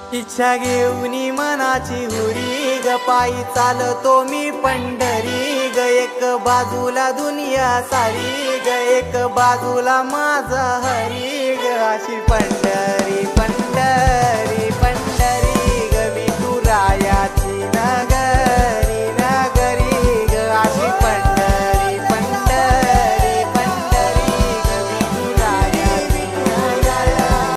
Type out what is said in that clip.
इच्छा घेऊनी मनाची हुरी ग, पायी चालतो मी पंढरी ग। एक बाजूला दुनिया सारी ग, एक बाजूला माझा हरी ग, अशी पंढरी।